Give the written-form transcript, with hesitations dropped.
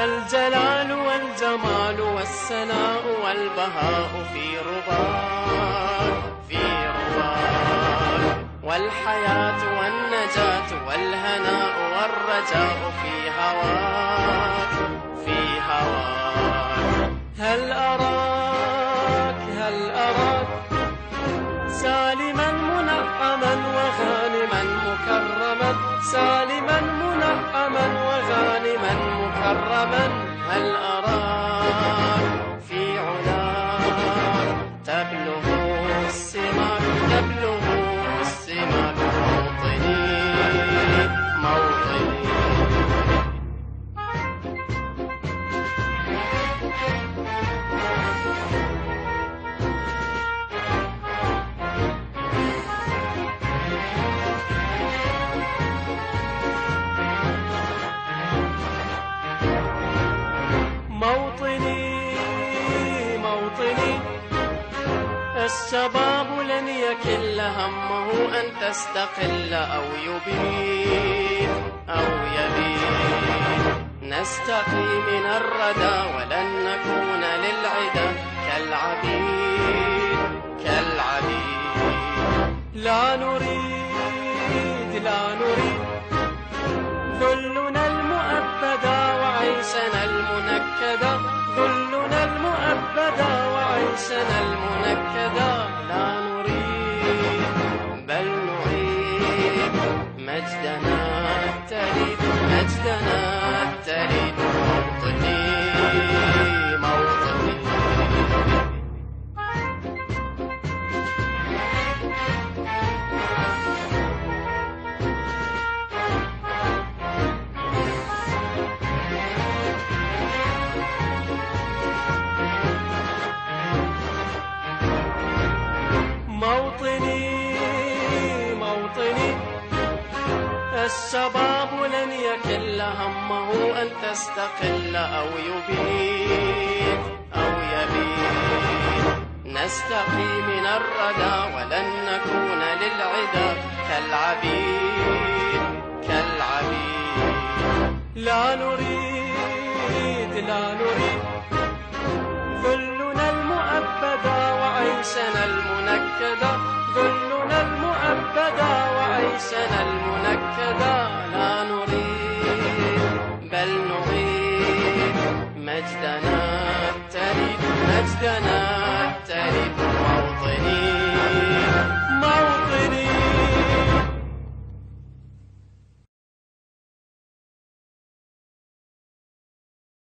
الجلال والجمال والسناء والبهاء في رباك في رباك، والحياة والنجاة والهناء والرجاء في هواك في هواك. هل أراك سالما منعما وغانما مكرما، سالما منعما وغانما مكرما. هل أراك في علاك تبلغ السماك تبلغ السماك، موطني موطني. موطني الشباب لن يكل همه أن تستقل أو يبيد أو يبيد. نستقي من الردى ولن نكون للعدا كالعبيد كالعبيد. لا نريد ذلنا المؤبدا وعيشنا المنكدا، ذلنا المؤبدا وعيشنا المنكدا. لا نريد بل نعيد مجدنا التليد مجدنا التليد، موطني موطني. موطني الشباب لن يكل همه أن تستقل أو يبيد أو يبيد. نستقي من الردى ولن نكون للعدا كالعبيد كالعبيد. لا نريد ذلنا المؤبدا وعيشنا المنكدا، ذلنا المؤبدا وعيشنا المنكدا. لا نريد بل نريد مجدنا